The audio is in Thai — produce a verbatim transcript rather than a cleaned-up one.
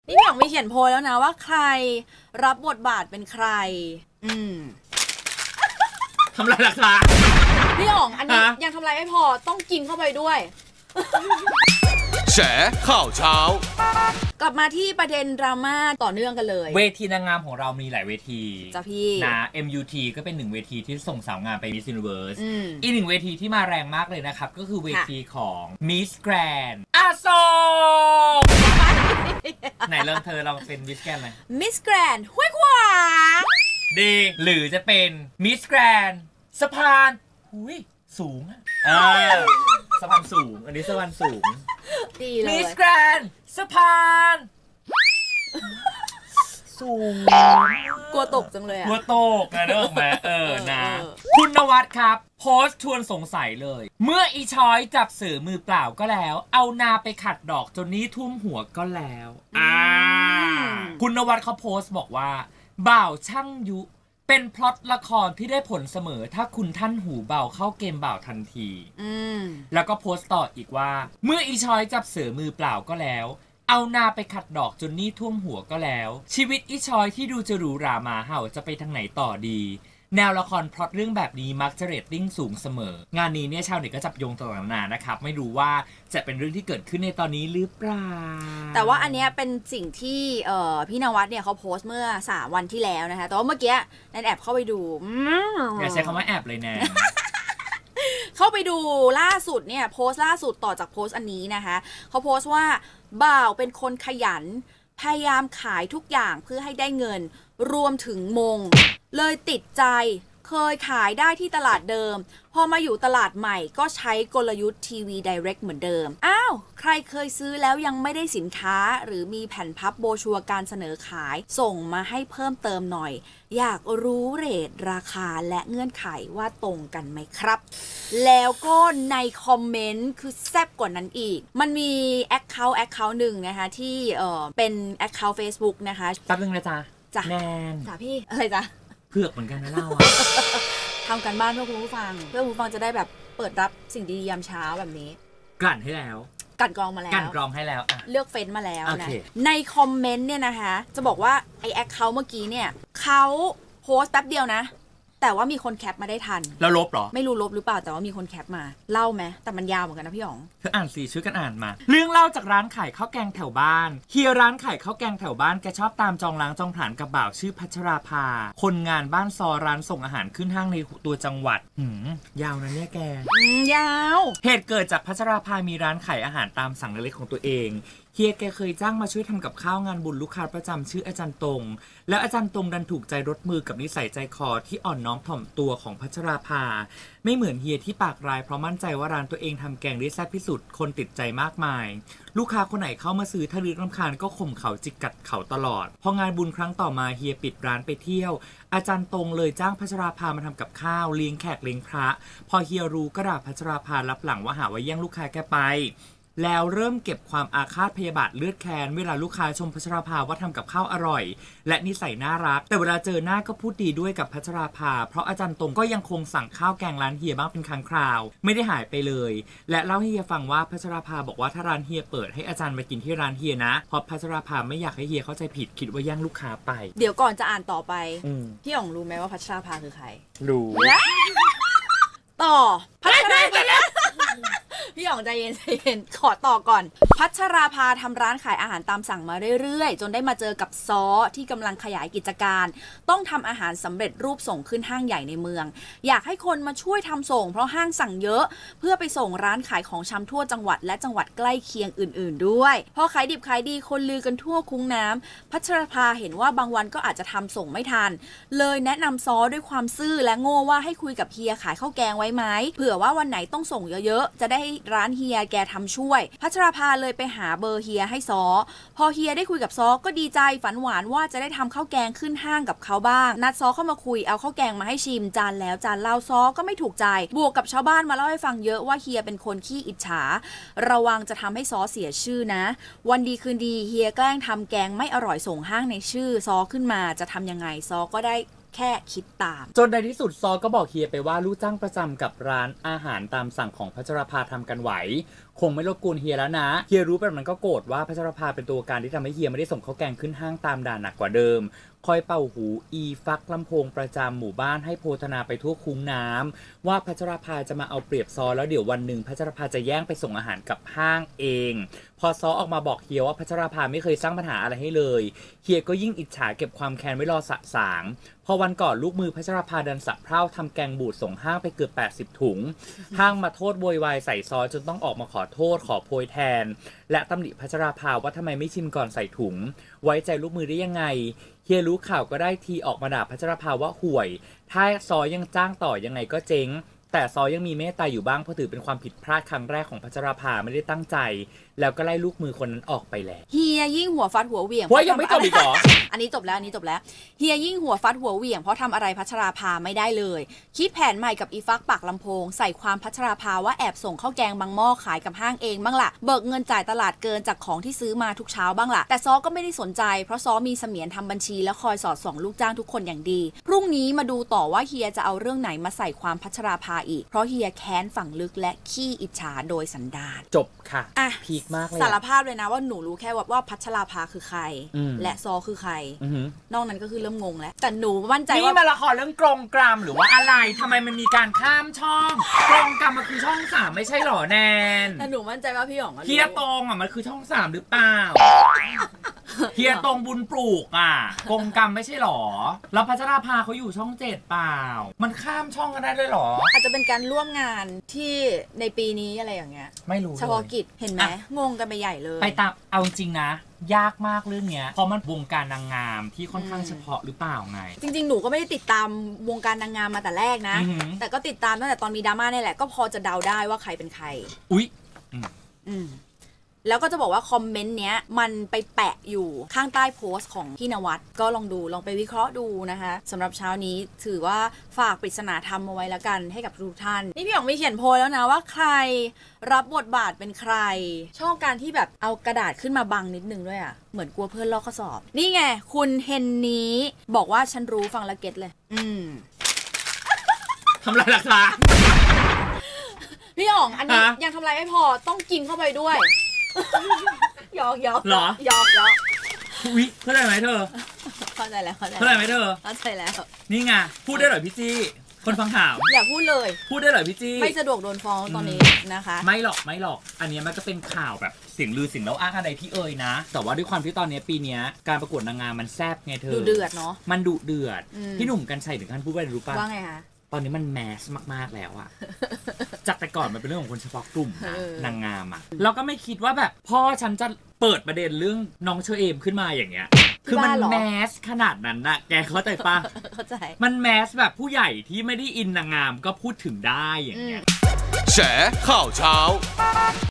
นี่พี่หยองมีเขียนโพยแล้วนะว่าใครรับบทบาทเป็นใครอืมทำลายหลักฐานพี่หยองอันนี้ยังทำลายไม่พอต้องกินเข้าไปด้วยแฉข่าวเช้ากลับมาที่ประเด็นดราม่าต่อเนื่องกันเลยเวทีนางงามของเรามีหลายเวทีจ้ะพี่นะ เอ็ม ยู ที ก็เป็นหนึ่งเวทีที่ส่งสาวงามไป Miss Universe อีกหนึ่งเวทีที่มาแรงมากเลยนะครับก็คือเวทีของ Miss Grand อาโศกไหนเริ่มเธอเราเป็น Miss Grand เลย Miss Grand ห้วยขวางดีหรือจะเป็น Miss Grand สะพานหุยสูงอ่ะสะพานสูงอันนี้สะพานสูงดีเลย Miss Grand สะพานสูงกลัวตกจังเลยอ่ะกลัวตกนะเนอะแม่เออนะคุณนวัดครับโพสต์ชวนสงสัยเลยเมื่ออีช้อยจับสื่อมือเปล่าก็แล้วเอานาไปขัดดอกจนนี้ทุ่มหัวก็แล้วอ่าคุณนวัดเขาโพสต์บอกว่าบ่าวช่างยุเป็นพล็อตละครที่ได้ผลเสมอถ้าคุณท่านหูเบาเข้าเกมบ่าวทันทีแล้วก็โพสต์ต่ออีกว่าเมื่ออีช้อยจับเสือมือเปล่าก็แล้วเอานาไปขัดดอกจนนี่ท่วมหัวก็แล้วชีวิตอีช้อยที่ดูจะหรูหรามาเห่าจะไปทางไหนต่อดีแนวละครพล็อตเรื่องแบบนี้มักจะเรตติ้งสูงเสมองานนี้เนี่ยชาวเน็ตก็จับโยงต่างๆนานานะครับไม่รู้ว่าจะเป็นเรื่องที่เกิดขึ้นในตอนนี้หรือเปล่าแต่ว่าอันนี้เป็นสิ่งที่เอ่อพี่นวัดเนี่ยเขาโพสต์เมื่อสามวันที่แล้วนะคะแต่ว่าเมื่อกี้แนนแอบเข้าไปดูอย่าใช้คำว่าแอบเลยแนนเข้าไปดูล่าสุดเนี่ยโพสต์ล่าสุดต่อจากโพสต์อันนี้นะคะเขาโพสต์ว่าบ่าวเป็นคนขยันพยายามขายทุกอย่างเพื่อให้ได้เงินรวมถึงมงเลยติดใจเคยขายได้ที่ตลาดเดิมพอมาอยู่ตลาดใหม่ก็ใช้กลยุทธ์ทีวีไดเรกเหมือนเดิมอ้าวใครเคยซื้อแล้วยังไม่ได้สินค้าหรือมีแผ่นพับโบชัวร์การเสนอขายส่งมาให้เพิ่มเติมหน่อยอยากรู้เรทราคาและเงื่อนไขว่าตรงกันไหมครับแล้วก็ในคอมเมนต์คือแซ่บกว่านั้นอีกมันมีแอคเคาท์แอคเคาท์หนึ่งนะคะที่เออเป็นแอคเคาท์ Facebook นะคะแป๊บนึงนะจ๊ะจ้ะแนนจ้ะพี่อะไรจ๊ะเผือกเหมือนกันนะเล่าทำกันบ้านเพื่อคุณผู้ฟังเพื่อคุณผู้ฟังจะได้แบบเปิดรับสิ่งดียามเช้าแบบนี้กลั่นให้แล้วกันกรองมาแล้วกันกรองให้แล้วเลือกเฟ้นมาแล้วนะในคอมเมนต์เนี่ยนะคะจะบอกว่าไอแอคเคาท์เมื่อกี้เนี่ยเขาโพสต์แป๊บเดียวนะแต่ว่ามีคนแคปมาได้ทันแล้วลบเหรอไม่รู้ลบหรือเปล่าแต่ว่ามีคนแคปมาเล่าไหมแต่มันยาวเหมือนกันนะพี่หยองเธออ่านสิช่วยกันอ่านมาเรื่องเล่าจากร้านขายข้าวแกงแถวบ้านเฮียร้านขายข้าวแกงแถวบ้านแกชอบตามจองล้างจองผลานกับบ่าวชื่อพัชราภาคนงานบ้านซอร้านส่งอาหารขึ้นห้างในตัวจังหวัดหืมยาวนะเนี่ยแกยาวเหตุเกิดจากพัชราภามีร้านขายอาหารตามสั่งเล็กๆของตัวเองเฮียแกเคยจ้างมาช่วยทำกับข้าวงานบุญลูกค้าประจำชื่ออาจารย์ตรงแล้วอาจารย์ตรงดันถูกใจรถมือกับนิสัยใจคอที่อ่อนน้อมถ่อมตัวของพัชราภาไม่เหมือนเฮียที่ปากร้ายเพราะมั่นใจว่าร้านตัวเองทำแกงได้แซ่บที่สุดคนติดใจมากมายลูกค้าคนไหนเข้ามาซื้อถ้ารึกรำคาญก็ข่มเขาจิกกัดเขาตลอดพองานบุญครั้งต่อมาเฮียปิดร้านไปเที่ยวอาจารย์ตรงเลยจ้างพัชราภามาทำกับข้าวเลี้ยงแขกเลี้ยงพระพอเฮียรู้ก็ด่าพัชราภารับหลังว่าหาว่าแย่งลูกค้าแกไปแล้วเริ่มเก็บความอาฆาตพยาบาทเลือดแค้นเวลาลูกค้าชมพัชราภาว่าทำกับข้าวอร่อยและนิสัยน่ารักแต่เวลาเจอหน้าก็พูดดีด้วยกับพัชราภาเพราะอาจารย์ตรงก็ยังคงสั่งข้าวแกงร้านเฮียบ้างเป็นครั้งคราวไม่ได้หายไปเลยและเล่าให้เฮียฟังว่าพัชราภาบอกว่าถ้าร้านเฮียเปิดให้อาจารย์มากินที่ร้านเฮียนะเพราะพัชราภาไม่อยากให้เฮียเข้าใจผิดคิดว่าแย่งลูกค้าไปเดี๋ยวก่อนจะอ่านต่อไปพี่อ๋องรู้ไหมว่าพัชราภาคือใครรู้ต่อพัชราภาพี่หยองใจเย็นใจเย็นขอต่อก่อนพัชราภาทำร้านขายอาหารตามสั่งมาเรื่อยๆจนได้มาเจอกับซ้อที่กำลังขยายกิจการต้องทำอาหารสำเร็จรูปส่งขึ้นห้างใหญ่ในเมืองอยากให้คนมาช่วยทำส่งเพราะห้างสั่งเยอะเพื่อไปส่งร้านขายของชำทั่วจังหวัดและจังหวัดใกล้เคียงอื่นๆด้วยพอขายดิบขายดีคนลือกันทั่วคุ้งน้ำพัชราภาเห็นว่าบางวันก็อาจจะทำส่งไม่ทันเลยแนะนำซ้อด้วยความซื่อและโง่ว่าให้คุยกับเฮียขายข้าวแกงไว้ไหมเผื่อว่าวันไหนต้องส่งเยอะๆจะได้ร้านเฮียแกทำช่วยพัชราภาเลยไปหาเบอร์เฮียให้ซ้อพอเฮียได้คุยกับซ้อก็ดีใจฝันหวานว่าจะได้ทำข้าวแกงขึ้นห้างกับเขาบ้างนัดซ้อเข้ามาคุยเอาข้าวแกงมาให้ชิมจานแล้วจานเล่าซ้อก็ไม่ถูกใจบวกกับชาวบ้านมาเล่าให้ฟังเยอะว่าเฮียเป็นคนขี้อิจฉาระวังจะทำให้ซ้อเสียชื่อนะวันดีคืนดีเฮียแกล้งทำแกงไม่อร่อยส่งห้างในชื่อซ้อขึ้นมาจะทำยังไงซ้อก็ได้แค่คิดตามจนในที่สุดซอก็บอกเฮียไปว่าลูกจ้างประจำกับร้านอาหารตามสั่งของพัชราภาทำกันไหวคงไม่รบกวนเฮียแล้วนะเฮียรู้แบบมันก็โกรธว่าพัชรภาเป็นตัวการที่ทำให้เฮียไม่ได้ส่งข้าวแกงขึ้นห้างตามด่านหนักกว่าเดิมคอยเป่าหูอีฟักลำโพงประจำหมู่บ้านให้โพธนาไปทั่วคุ้งน้ำว่าพัชรภาจะมาเอาเปรียบซอแล้วเดี๋ยววันหนึ่งพัชรภาจะแย่งไปส่งอาหารกับห้างเองพอซอออกมาบอกเฮียว่าพัชรภาไม่เคยสร้างปัญหาอะไรให้เลยเฮียก็ยิ่งอิจฉาเก็บความแค้นไว้รอสะสางพอวันก่อนลูกมือพัชรภาดันสะเพร่าทำแกงบูดส่งห้างไปเกือบแปดสิบถุงห้างมาโทษโวยวายใส่ซอจนต้องออกมาขอโทษขอโพยแทนและตำหนิพัชรภาว่าทำไมไม่ชิมก่อนใส่ถุงไว้ใจลูกมือได้ยังไงเฮียรู้ข่าวก็ได้ทีออกมาด่าพัชรภาว่าห่วยถ้าซอยังจ้างต่อยังไงก็เจ๊งแต่ซอยังมีเมตตาอยู่บ้างเพราะถือเป็นความผิดพลาดครั้งแรกของพัชรภาไม่ได้ตั้งใจแล้วก็ไล่ลูกมือคนนั้นออกไปแล้วเฮียยิ่งหัวฟัดหัวเหวี่ยงว่ายังไม่จบอีกเหรออันนี้จบแล้วอันนี้จบแล้วเฮียยิ่งหัวฟัดหัวเหวี่ยงเพราะทำอะไรพัชราภาไม่ได้เลยคิดแผนใหม่กับอีฟักปากลำโพงใส่ความพัชราภาว่าแอบส่งข้าวแกงบางหม้อขายกับห้างเองบ้างล่ะเบิกเงินจ่ายตลาดเกินจากของที่ซื้อมาทุกเช้าบ้างล่ะแต่ซอก็ไม่ได้สนใจเพราะซอมีเสมียนทำบัญชีและคอยสอดส่องลูกจ้างทุกคนอย่างดีพรุ่งนี้มาดูต่อว่าเฮียจะเอาเรื่องไหนมาใส่ความพัชราภาอีกเพราะเฮียแค้นฝังลึกและขี้อิจฉาโดยสันดานจบค่ะพีคมากเลยสารภาพเลยนะว่าหนูรู้แค่ว่าว่าพัชราภาคือใครและซอคือใครนอกนั้นก็คือเริ่มงงแล้วแต่หนูมั่นใจว่านี่มาละครเรื่องกรงกรามหรือว่าอะไรทำไมมันมีการข้ามช่องกรงกรามมันคือช่องสามไม่ใช่หรอแนนแต่หนูมั่นใจว่าพี่หยองเฮียตรงอ่ะมันคือช่องสามหรือเปล่าเฮียตรงบุญปลูกอ่ะกรงกรามไม่ใช่หรอแล้วพัชราภาเขาอยู่ช่องเจ็ดเปล่ามันข้ามช่องกันได้ด้วยหรออาจจะเป็นการร่วมงานที่ในปีนี้อะไรอย่างเงี้ยไม่รู้เฉพาะกิจเห็นไหมงงกันไปใหญ่เลยไปตามเอาจริงนะยากมากเรื่องเนี้ยเพราะมันวงการนางงามที่ค่อนข้างเฉพาะหรือเปล่าไงจริงๆหนูก็ไม่ได้ติดตามวงการนางงามมาแต่แรกนะแต่ก็ติดตามตั้งแต่ตอนมีดราม่านี่แหละก็พอจะเดาได้ว่าใครเป็นใครอุ๊ยอืมแล้วก็จะบอกว่าคอมเมนต์เนี้ยมันไปแปะอยู่ข้างใต้โพสต์ของพี่นวัดก็ลองดูลองไปวิเคราะห์ดูนะคะสำหรับเช้านี้ถือว่าฝากปริศนาธรรมเอาไว้แล้วกันให้กับทุกท่านนี่พี่หยองมีเขียนโพยแล้วนะว่าใครรับบทบาทเป็นใครชอบการที่แบบเอากระดาษขึ้นมาบังนิดนึงด้วยอ่ะเหมือนกลัวเพื่อนลอกข้อสอบนี่ไงคุณเฮนนี้บอกว่าฉันรู้ฟังละเก็ตเลยอืมทำไรล่ะคะพี่หยองอันนี้ยังทำไรไม่พอต้องกินเข้าไปด้วยยอกยอกหรอยอกยอกวิเข้าใจไหมเธอเข้าใจแล้วเข้าใจเข้าใจไหมเธอเข้าใจแล้วนี่ไงพูดได้เหรอพี่จี้คนฟังข่าวอย่าพูดเลยพูดได้เหรอพี่จี้ไม่สะดวกโดนฟ้องตอนนี้นะคะไม่หรอกไม่หรอกอันนี้มันก็เป็นข่าวแบบเสียงลือเสียงเล่าอ้างอะไรที่เอ่ยนะแต่ว่าด้วยความที่ตอนนี้ปีนี้การประกวดนางงามมันแซ่บไงเธอดุเดือดเนาะมันดุเดือดพี่หนุ่มกรรชัยถึงขั้นพูดว่ารู้ป่ะว่าไงคะตอนนี้มันแมสมากๆแล้วอะจากแต่ก่อนมันเป็นเรื่องของคนเฉพาะกลุ่มนางงามอะเราก็ไม่คิดว่าแบบพ่อฉันจะเปิดประเด็นเรื่องน้องเชอเอมขึ้นมาอย่างเงี้ยคือมันแมสขนาดนั้นนะแกเข้าใจปะเข้าใจมันแมสแบบผู้ใหญ่ที่ไม่ได้อินนางงามก็พูดถึงได้อย่างเงี้ยแฉข่าวเช้า